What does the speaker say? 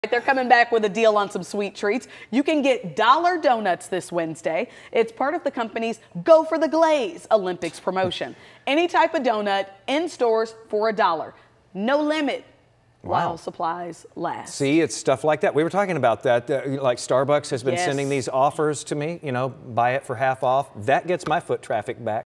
They're coming back with a deal on some sweet treats. You can get dollar donuts this Wednesday. It's part of the company's Go for the Glaze Olympics promotion. Any type of donut in stores for $1. No limit. While supplies last. See, it's stuff like that. We were talking about that. Like Starbucks has been sending these offers to me, you know, buy it for half off. That gets my foot traffic back.